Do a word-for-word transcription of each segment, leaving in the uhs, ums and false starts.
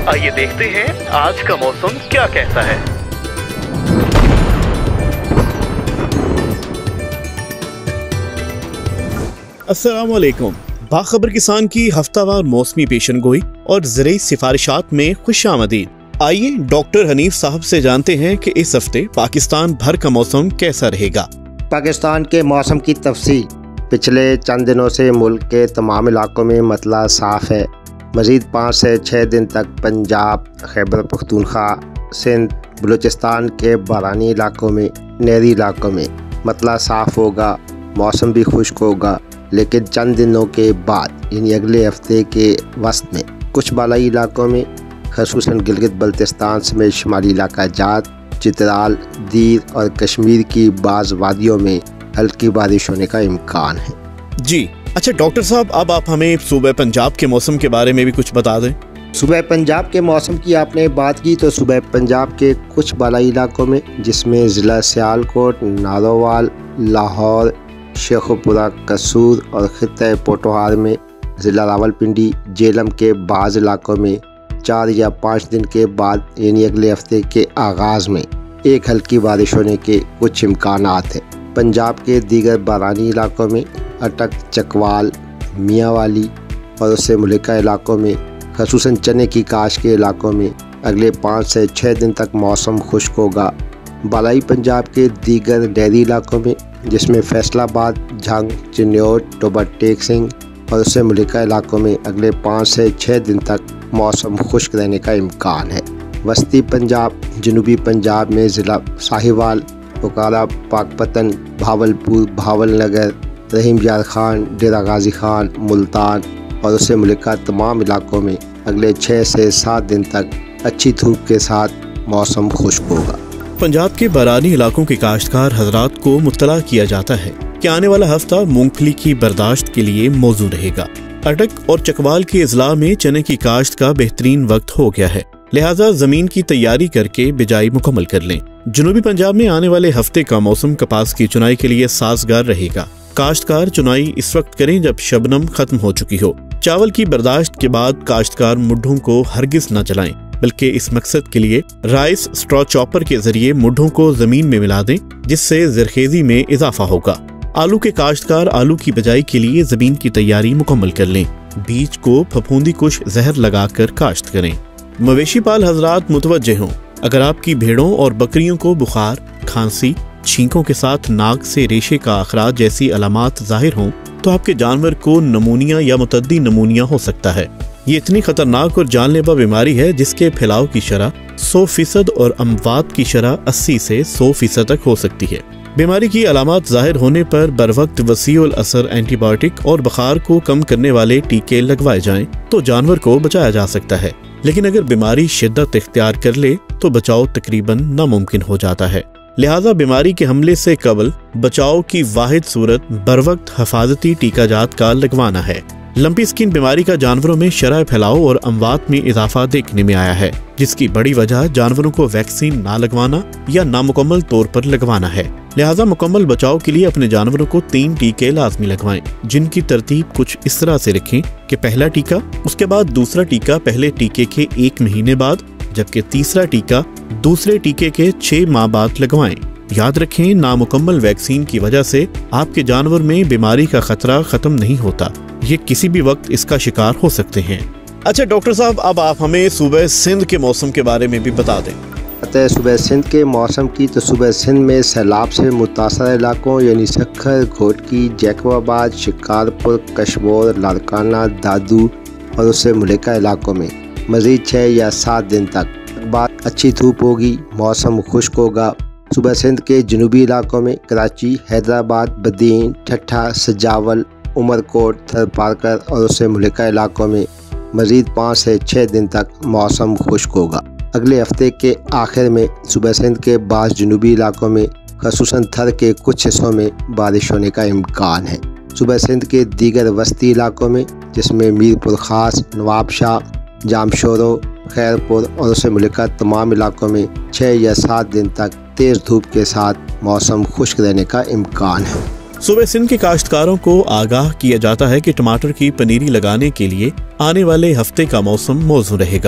आइए देखते हैं आज का मौसम क्या कहता है। अस्सलाम वालेकुम। बाखबर किसान की हफ्तावार मौसमी पेशन गोई और ज़रूरी सिफारिशात में खुशामदीद। आइए डॉक्टर हनीफ साहब से जानते हैं कि इस हफ्ते पाकिस्तान भर का मौसम कैसा रहेगा। पाकिस्तान के मौसम की तफसील। पिछले चंद दिनों से मुल्क के तमाम इलाकों में मतला साफ है। मज़ीद पाँच से छः दिन तक पंजाब, खैबर पख्तूनख्वा, सिंध, बलूचिस्तान के बारानी इलाकों में, नहरी इलाकों में मतला साफ होगा, मौसम भी खुश्क होगा। लेकिन चंद दिनों के बाद यानी अगले हफ्ते के वस्त में कुछ बालाई इलाकों में, ख़ुसूसन गिलगित बल्तिस्तान समेत शुमाली इलाका जात, चित्राल, दीर और कश्मीर की बाज़ वादियों में हल्की बारिश होने का इम्कान है। जी अच्छा डॉक्टर साहब, अब आप हमें सूबे पंजाब के मौसम के बारे में भी कुछ बता दें। सूबे पंजाब के मौसम की आपने बात की तो सूबे पंजाब के कुछ बालाई इलाकों में, जिसमें ज़िला सियालकोट, नारोवाल, लाहौर, शेखुपुरा, कसूर और खित्ते पोटोहार में, ज़िला रावलपिंडी, जेलम के बाज़ इलाकों में चार या पाँच दिन के बाद यानी अगले हफ्ते के आगाज़ में एक हल्की बारिश होने के कुछ इम्कानात हैं। पंजाब के दीगर बारानी इलाकों में, अटक, चकवाल, मियांवाली और उससे मुल्का इलाकों में, ख़ुसूसन चने की काश के इलाकों में अगले पाँच से छः दिन तक मौसम खुश्क होगा। बालाई पंजाब के दीगर डेयरी इलाकों में, जिसमें फैसलाबाद, झंग, चिन्योट, टोबा टेक सिंह और उससे मुल्का इलाकों में अगले पाँच से छः दिन तक मौसम खुश्क रहने का इम्कान है। वस्ती पंजाब, जनूबी पंजाब में ज़िला साहिवाल, पुकारा, पाकपतन, भावलपुर, भावलनगर, रहीम यार खान, डेरा गाजी खान, मुल्तान और उससे मुल्का तमाम इलाकों में अगले छः से सात दिन तक अच्छी धूप के साथ मौसम खुश्क होगा। पंजाब के बारानी इलाकों के काश्तकार हजरात को मुत्तला किया जाता है कि आने वाला हफ्ता मूंगफली की बर्दाश्त के लिए मौजूद रहेगा। अटक और चकवाल के अजला में चने की काश्त का बेहतरीन वक्त हो गया है, लिहाजा जमीन की तैयारी करके बिजाई मुकम्मल कर लें। जनूबी पंजाब में आने वाले हफ्ते का मौसम कपास की चुनाई के लिए साजगार रहेगा। काश्तकार चुनाई इस वक्त करें जब शबनम खत्म हो चुकी हो। चावल की बर्दाश्त के बाद काश्तकार मुड्ढों को हरगिज न जलाएं, बल्कि इस मकसद के लिए राइस स्ट्रॉ चॉपर के जरिए मुड्ढों को जमीन में मिला दें, जिससे जरखेजी में इजाफा होगा। आलू के काश्तकार आलू की बिजाई के लिए जमीन की तैयारी मुकम्मल कर लें। बीज को फफूंदी कुश जहर लगाकर काश्त करें। मवेशी पाल हजरात मुतवज्जे हों, अगर आपकी भेड़ों और बकरियों को बुखार, खांसी, छींकों के साथ नाक से रेशे का अखराज जैसी अलामात जाहिर हों तो आपके जानवर को नमूनिया या मुतद्दी नमूनिया हो सकता है। ये इतनी खतरनाक और जानलेवा बीमारी है जिसके फैलाव की शरह सौ फीसद और अमवात की शरह अस्सी से सौ फीसद तक हो सकती है। बीमारी की अलामात जाहिर होने पर बरवक्त वसीउल असर एंटीबायोटिक और बुखार को कम करने वाले टीके लगवाए जाएं तो जानवर को बचाया जा सकता है। लेकिन अगर बीमारी शिद्दत इख्तियार कर ले तो बचाव तकरीबन नामुमकिन हो जाता है। लिहाजा बीमारी के हमले से कबल बचाव की वाहिद सूरत बरवक्त हिफाजती टीका जात का लगवाना है। लंपी स्किन बीमारी का जानवरों में शरह फैलाव और अमवात में इजाफा देखने में आया है, जिसकी बड़ी वजह जानवरों को वैक्सीन ना लगवाना या नामुकम्मल तौर पर लगवाना है। लिहाजा मुकम्मल बचाव के लिए अपने जानवरों को तीन टीके लाजमी लगवाएं, जिनकी तरतीब कुछ इस तरह से रखें कि पहला टीका, उसके बाद दूसरा टीका पहले टीके के एक महीने बाद, जबकि तीसरा टीका दूसरे टीके के छह माह बाद लगवाएं। याद रखें, नामुकम्मल वैक्सीन की वजह से आपके जानवर में बीमारी का खतरा खत्म नहीं होता, ये किसी भी वक्त इसका शिकार हो सकते हैं। अच्छा डॉक्टर साहब, अब आप हमें सूबे सिंध के मौसम के बारे में भी बता दें। सूबे सिंध के मौसम की तो सूबे सिंध में सैलाब से मुतासर इलाकों यानी सक्खर, घोटकी, जैकबाबाद, शिकारपुर, कशमोर, लारकाना, दादू और उससे मुल्का इलाकों में मज़ीद छः या सात दिन तक बाद अच्छी धूप होगी, मौसम खुश्क होगा। सूबे सिंध के जनूबी इलाकों में कराची, हैदराबाद, बदीन, ठट्ठा, सजावल, उमरकोट, थरपारकर और उससे मुल्का इलाकों में मज़ीद पाँच से छः दिन तक मौसम खुश्क होगा। अगले हफ्ते के आखिर में सूबे सिंध के बाज़ जनूबी इलाकों में, ख़ुसूसन थर के कुछ हिस्सों में बारिश होने का इम्कान है। सूबे सिंध के दीगर वस्ती इलाकों में, जिसमें मीरपुर ख़ास, नवाबशाह, जामशोरो, खैरपुर और उससे मुल्का तमाम इलाकों में छः या सात दिन तक तेज़ धूप के साथ मौसम खुश्क रहने का इम्कान है। सूबे सिंध के काश्तकारों को आगाह किया जाता है कि टमाटर की पनीरी लगाने के लिए आने वाले हफ्ते का मौसम मौजूद रहेगा।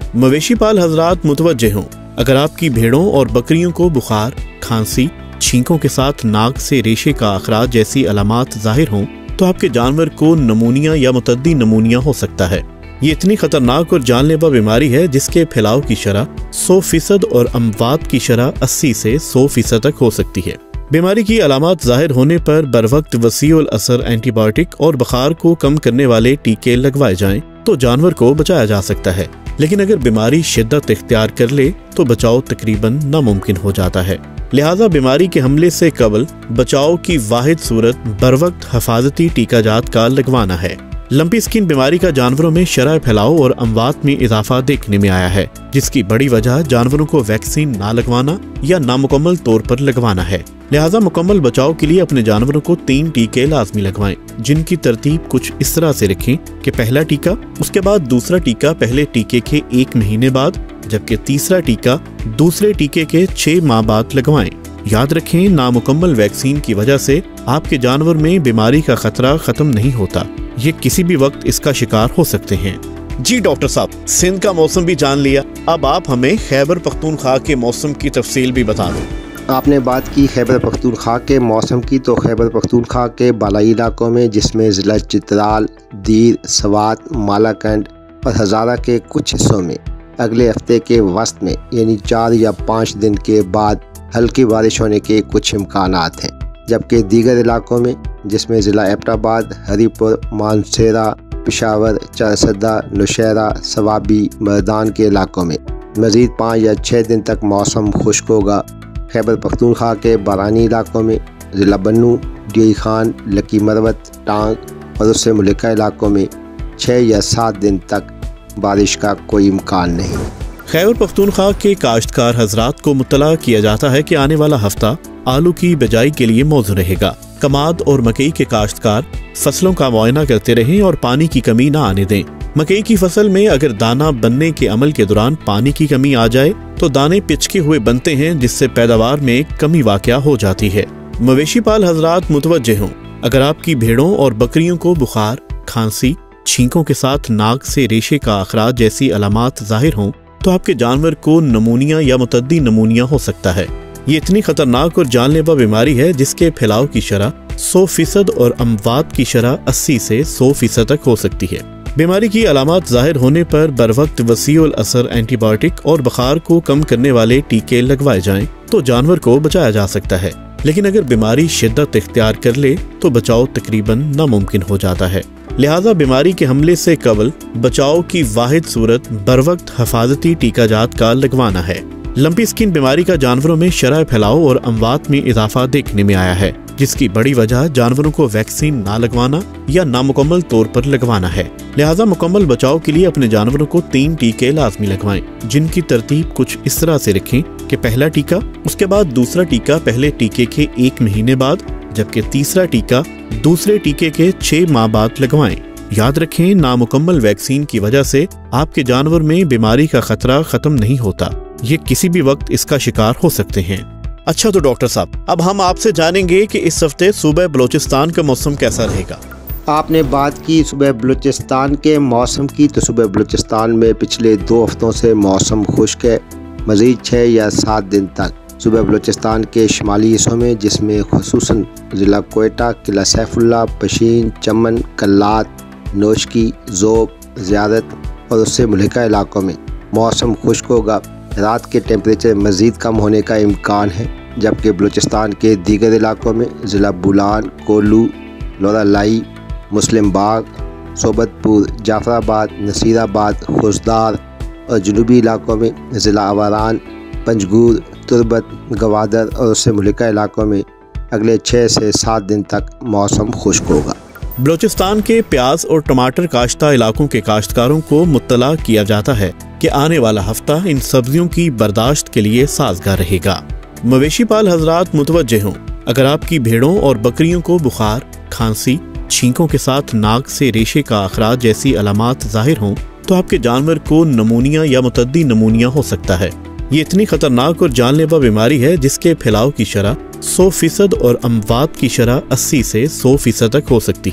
मवेशी पाल हजरात मुतवज्जे हों, अगर आपकी भेड़ों और बकरियों को बुखार, खांसी, छींकों के साथ नाक से रेशे का अखराज जैसी अलामात जाहिर हों तो आपके जानवर को नमूनिया या मुतद्दी नमूनिया हो सकता है। ये इतनी खतरनाक और जानलेवा बीमारी है जिसके फैलाव की शरह सौ फीसद और अमवात की शरह अस्सी से सौ फीसद तक हो सकती है। बीमारी की अलामात जाहिर होने पर बरवक्त वसीउल असर एंटीबायोटिक और बुखार को कम करने वाले टीके लगवाए जाएं तो जानवर को बचाया जा सकता है, लेकिन अगर बीमारी शिद्दत इख्तियार कर ले तो बचाव तकरीबन नामुमकिन हो जाता है। लिहाजा बीमारी के हमले से कबल बचाव की वाहिद सूरत बरवक्त हिफाजती टीकाजात का लगवाना है। लंपी स्किन बीमारी का जानवरों में शरह फैलाव और अमवात में इजाफा देखने में आया है, जिसकी बड़ी वजह जानवरों को वैक्सीन ना लगवाना या नामुकम्मल तौर पर लगवाना है। लिहाजा मुकम्मल बचाव के लिए अपने जानवरों को तीन टीके लाजमी लगवाएं, जिनकी तरतीब कुछ इस तरह से रखें कि पहला टीका, उसके बाद दूसरा टीका पहले टीके के एक महीने बाद, जबकि तीसरा टीका दूसरे टीके के छह माह बाद लगवाएं। याद रखें, नामुकम्मल वैक्सीन की वजह से आपके जानवर में बीमारी का खतरा खत्म नहीं होता, ये किसी भी वक्त इसका शिकार हो सकते हैं। जी डॉक्टर साहब, सिंध का मौसम भी जान लिया, अब आप हमें खैबर पख्तूनख्वा के मौसम की तफसील भी बता दें। आपने बात की खैबर पख्तूनख्वा के मौसम की, तो खैबर पख्तूनख्वा के बालाई इलाकों में जिसमें ज़िला चित्राल, दीर, सवात, मालाकंड और हज़ारा के कुछ हिस्सों में अगले हफ्ते के वस्त में यानी चार या पाँच दिन के बाद हल्की बारिश होने के कुछ इम्कानात हैं, जबकि दीगर इलाकों में जिसमें ज़िला एबटाबाद, हरीपुर, मानसेरा, पेशावर, चारसदा, नौशहरा, सवाबी, मर्दान के इलाकों में मज़ीद पाँच या छः दिन तक मौसम खुश्क होगा। खैबर पख्तूनख्वा के बारानी इलाकों में ज़िला बन्नू, डी खान, लकी मरवत, टांग और उससे मुल्का इलाकों में छः या सात दिन तक बारिश का कोई इम्कान नहीं। खैबर पख्तूनख्वा के काश्तकार हजरात को मुत्तला किया जाता है कि आने वाला हफ्ता आलू की बिजाई के लिए मौजू रहेगा। कमाद और मकई के काश्तकार फसलों का मुआयना करते रहें और पानी की कमी न आने दें। मकई की फसल में अगर दाना बनने के अमल के दौरान पानी की कमी आ जाए तो दाने पिचके हुए बनते हैं, जिससे पैदावार में कमी वाक़या हो जाती है। मवेशी पाल हजरात मुतवज्जे हों, अगर आपकी भेड़ों और बकरियों को बुखार, खांसी, छींकों के साथ नाक से रेशे का अखराज जैसी अलामात जाहिर हों तो आपके जानवर को नमूनिया या मुतद्दी नमूनिया हो सकता है। ये इतनी खतरनाक और जानलेवा बीमारी है जिसके फैलाव की शरह सौ फीसद और अमवात की शरह अस्सी से सौ फीसद तक हो सकती है। बीमारी की अलामात जाहिर होने पर बरवक्त वसीउल असर एंटीबायोटिक और बुखार को कम करने वाले टीके लगवाए जाएं तो जानवर को बचाया जा सकता है, लेकिन अगर बीमारी शिद्दत इख्तियार कर ले तो बचाव तकरीबन नामुमकिन हो जाता है। लिहाजा बीमारी के हमले से कबल बचाव की वाहिद सूरत बरवक्त हिफाजती टीकाजात का लगवाना है। लंपी स्किन बीमारी का जानवरों में शरह फैलाव और अमवात में इजाफा देखने में आया है, जिसकी बड़ी वजह जानवरों को वैक्सीन ना लगवाना या नामुकम्मल तौर पर लगवाना है। लिहाजा मुकम्मल बचाव के लिए अपने जानवरों को तीन टीके लाजमी लगवाएं, जिनकी तरतीब कुछ इस तरह से रखें कि पहला टीका, उसके बाद दूसरा टीका पहले टीके के एक महीने बाद, जबकि तीसरा टीका दूसरे टीके के छह माह बाद लगवाएं। याद रखें, नामुकम्मल वैक्सीन की वजह से आपके जानवर में बीमारी का खतरा खत्म नहीं होता, ये किसी भी वक्त इसका शिकार हो सकते हैं। अच्छा तो डॉक्टर साहब, अब हम आपसे जानेंगे कि इस हफ्ते सूबे बलोचिस्तान का मौसम कैसा रहेगा। आपने बात की सूबे बलूचिस्तान के मौसम की, तो सूबे बलूचिस्तान में पिछले दो हफ्तों से मौसम खुश्क है। मज़ीद छः या सात दिन तक सूबे बलूचिस्तान के शुमाली हिस्सों में जिसमें खुसूसन ज़िला कोयटा, किला सैफुल्ला, पशीन, चमन, कल्लात, नोशकी, ज़ोब, ज़ियारत और उससे मुल्का इलाकों में मौसम खुश्क होगा। रात के टेम्परेचर मज़ीद कम होने का इम्कान है, जबकि बलूचिस्तान के दीगर इलाकों में ज़िला बुलान, कोलू, लोरालाई, मुस्लिम बाग, सोबतपुर, जाफराबाद, नसीराबाद, खुशदार और जनूबी इलाकों में ज़िला आवारान, पंजगूर, तुरबत, गवादर और उससे मुल्का इलाकों में अगले छः से सात दिन तक मौसम खुश्क होगा। बलूचिस्तान के प्याज और टमाटर काश्ता इलाकों के काश्तकारों को मुत्तला किया जाता है कि आने वाला हफ्ता इन सब्जियों की बर्दाश्त के लिए साजगार रहेगा। मवेशी पाल हजरात मुतवज्जे हों, अगर आपकी भेड़ों और बकरियों को बुखार, खांसी, छींकों के साथ नाक से रेशे का अखराज जैसी अलामात जाहिर हों तो आपके जानवर को नमूनिया या मुतद्दी नमूनिया हो सकता है। ये इतनी खतरनाक और जानलेवा बीमारी है जिसके फैलाव की शरह सौ फीसद और अमवात की शरह अस्सी से सौ फीसद तक हो सकती है।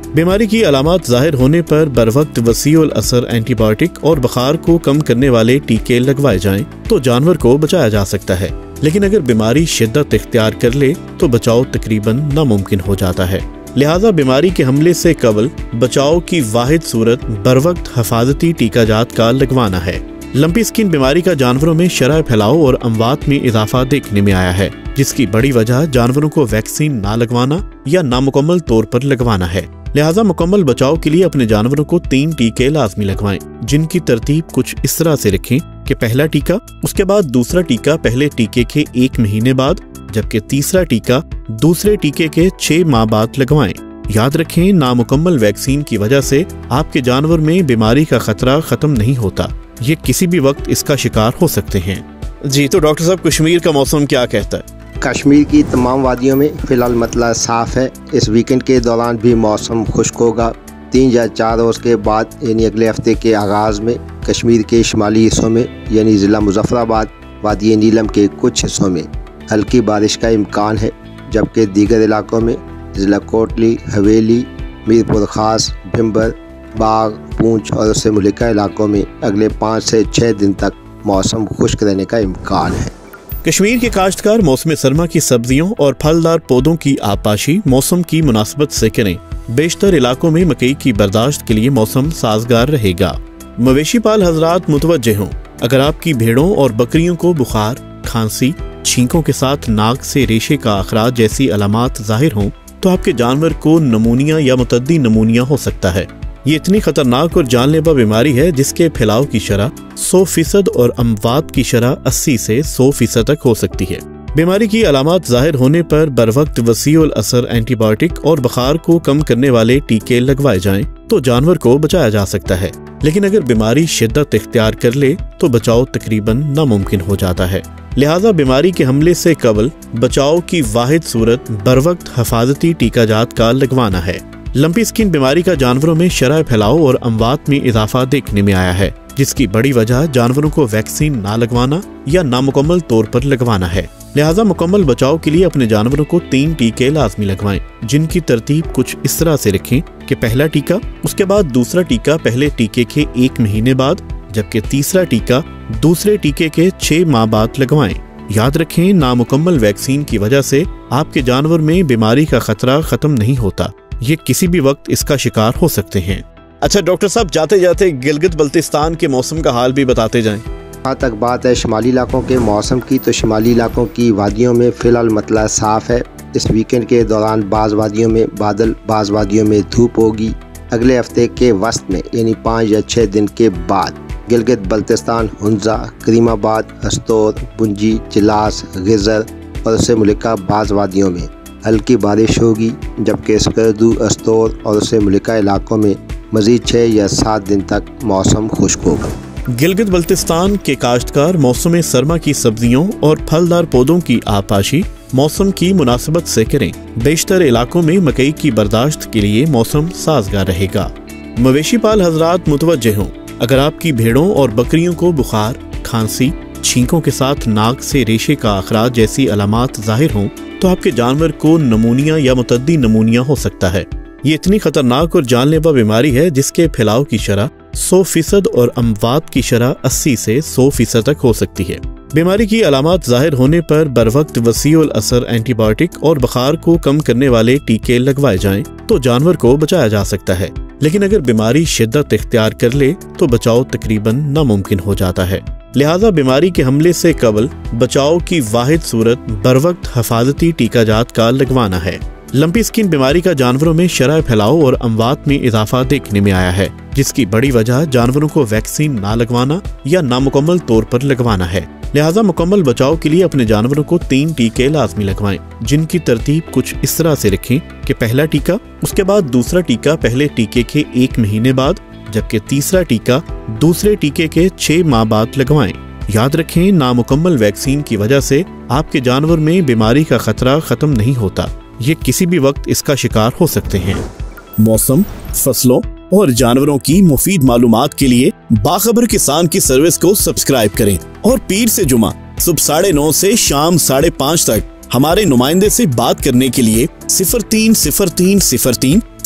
बीमारी की अलामत जाहिर होने पर बर वक्त वसीउल असर एंटीबायोटिक और बुखार को कम करने वाले टीके लगवाए जाएं तो जानवर को बचाया जा सकता है, लेकिन अगर बीमारी शिद्दत इख्तियार कर ले तो बचाव तकरीबन नामुमकिन हो जाता है। लिहाजा बीमारी के हमले से कबल बचाव की वाहिद सूरत बर वक्त हिफाजती टीकाजात का लगवाना है। लंपी स्किन बीमारी का जानवरों में शरह फैलाव और अमवात में इजाफा देखने में आया है, जिसकी बड़ी वजह जानवरों को वैक्सीन ना लगवाना या नामुकम्मल तौर पर लगवाना है। लिहाजा मुकम्मल बचाव के लिए अपने जानवरों को तीन टीके लाजमी लगवाएं, जिनकी तरतीब कुछ इस तरह से रखें कि पहला टीका, उसके बाद दूसरा टीका पहले टीके के एक महीने बाद, जबकि तीसरा टीका दूसरे टीके के छह माह बाद लगवाएं। याद रखें, नामुकम्मल वैक्सीन की वजह से आपके जानवर में बीमारी का खतरा खत्म नहीं होता, ये किसी भी वक्त इसका शिकार हो सकते हैं। जी तो डॉक्टर साहब, कश्मीर का मौसम क्या कहता है? कश्मीर की तमाम वादियों में फ़िलहाल मतला साफ़ है। इस वीकेंड के दौरान भी मौसम खुश्क होगा। तीन या चार रोज़ के बाद यानी अगले हफ्ते के आगाज़ में कश्मीर के शुमाली हिस्सों में यानी ज़िला मुजफ्फराबाद, वादी नीलम के कुछ हिस्सों में हल्की बारिश का इम्कान है, जबकि दीगर इलाकों में ज़िला कोटली, हवेली, मीरपुर ख़ास, भिम्बर, बाग, पूंछ और उससे मुल्का इलाकों में अगले पाँच से छः दिन तक मौसम खुश्क रहने का इम्कान है। कश्मीर के काश्तकार मौसम सरमा की सब्जियों और फलदार पौधों की आपाशी मौसम की मुनासबत से करें। बेशतर इलाकों में मकई की बर्दाश्त के लिए मौसम साजगार रहेगा। मवेशी पाल हजरात मुतवज्जे हों, अगर आपकी भेड़ों और बकरियों को बुखार, खांसी, छींकों के साथ नाक से रेशे का अखराज जैसी अलामात जाहिर हों तो आपके जानवर को नमूनिया या मुतद्दी नमूनिया हो सकता है। ये इतनी खतरनाक और जानलेवा बीमारी है जिसके फैलाव की शरह सौ फीसद और अमवात की शरह अस्सी से सौ फीसद तक हो सकती है। बीमारी की अलामत जाहिर होने पर बर वक्त वसीउल असर एंटीबायोटिक और बुखार को कम करने वाले टीके लगवाए जाएं तो जानवर को बचाया जा सकता है, लेकिन अगर बीमारी शिद्दत इख्तियार कर ले तो बचाव तकरीबन नामुमकिन हो जाता है। लिहाजा बीमारी के हमले से कबल बचाव की वाहिद सूरत बर वक्त हिफाजती टीकाजात का लगवाना है। लंपी स्किन बीमारी का जानवरों में शरह फैलाव और अमवात में इजाफा देखने में आया है, जिसकी बड़ी वजह जानवरों को वैक्सीन ना लगवाना या नामुकम्मल तौर पर लगवाना है। लिहाजा मुकम्मल बचाव के लिए अपने जानवरों को तीन टीके लाजमी लगवाएं, जिनकी तरतीब कुछ इस तरह से रखें कि पहला टीका, उसके बाद दूसरा टीका पहले टीके के एक महीने बाद, जबकि तीसरा टीका दूसरे टीके के छह माह बाद लगवाएं। याद रखें, नामुकम्मल वैक्सीन की वजह से आपके जानवर में बीमारी का खतरा खत्म नहीं होता, ये किसी भी वक्त इसका शिकार हो सकते हैं। अच्छा डॉक्टर साहब, जाते जाते गिलगित बल्तिस्तान के मौसम का हाल भी बताते जाएं। जहाँ तक बात है शुमाली इलाकों के मौसम की, तो शुमाली इलाकों की वादियों में फ़िलहाल मतला साफ़ है। इस वीकेंड के दौरान बाज़ वादियों में बादल, बाज़ वादियों में धूप होगी। अगले हफ्ते के वस्त में यानी पाँच या छः दिन के बाद गिलगित बल्तिस्तान, हुंजा, करीमाबाद, हस्तौर, बुंजी, चिलास, गिजर और उससे मुल्का बाज़ वादियों में हल्की बारिश होगी, जबकि स्कर्दू, अस्तौर और उससे मुल्का इलाकों में मज़ीद छः या सात दिन तक मौसम खुश्क होगा। गिलगित बल्तिस्तान के काश्तकार मौसम सरमा की सब्जियों और फलदार पौधों की आपाशी मौसम की मुनासबत से करें। बेशतर इलाकों में मकई की बर्दाश्त के लिए मौसम साजगार रहेगा। मवेशी पाल हजरात मुतवज्जे हों, अगर आपकी भेड़ों और बकरियों को बुखार, खांसी, छींकों के साथ नाक से रेशे का अखराज जैसी अलामात जाहिर हों तो आपके जानवर को नमूनिया या मुतद्दी नमूनिया हो सकता है। ये इतनी खतरनाक और जानलेवा बीमारी है जिसके फैलाव की शरह सौ फीसद और अमवात की शरह अस्सी से सौ फीसद तक हो सकती है। बीमारी की अलामत जाहिर होने पर बर वक्त वसीउल असर एंटीबायोटिक और बुखार को कम करने वाले टीके लगवाए जाएं तो जानवर को बचाया जा सकता है, लेकिन अगर बीमारी शिद्दत इख्तियार कर ले तो बचाव तकरीबन नामुमकिन हो जाता है। लिहाजा बीमारी के हमले से कबल बचाव की वाहिद सूरत बर वक्त हिफाजती टीकाजात का लगवाना है। लंपी स्किन बीमारी का जानवरों में शरह फैलाव और अमवात में इजाफा देखने में आया है, जिसकी बड़ी वजह जानवरों को वैक्सीन ना लगवाना या नामुकम्मल तौर पर लगवाना है। लिहाजा मुकम्मल बचाव के लिए अपने जानवरों को तीन टीके लाजमी लगवाएं, जिनकी तरतीब कुछ इस तरह से रखें कि पहला टीका, उसके बाद दूसरा टीका पहले टीके के एक महीने बाद, जबकि तीसरा टीका दूसरे टीके के छह माह बाद लगवाएं। याद रखें, नामुकम्मल वैक्सीन की वजह से आपके जानवर में बीमारी का खतरा खत्म नहीं होता, ये किसी भी वक्त इसका शिकार हो सकते हैं। मौसम, फसलों और जानवरों की मुफीद मालूमात के लिए बाखबर किसान की सर्विस को सब्सक्राइब करें और पीर से जुमा सुबह साढ़े नौ से शाम साढ़े पाँच तक हमारे नुमाइंदे से बात करने के लिए सिफर तीन सिफर तीन सिफर तीन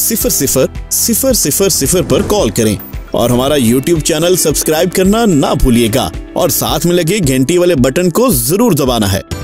सिफर सिफर सिफर सिफर सिफर पर कॉल करें और हमारा यूट्यूब चैनल सब्सक्राइब करना ना भूलिएगा और साथ में लगे घंटी वाले बटन को जरूर दबाना है।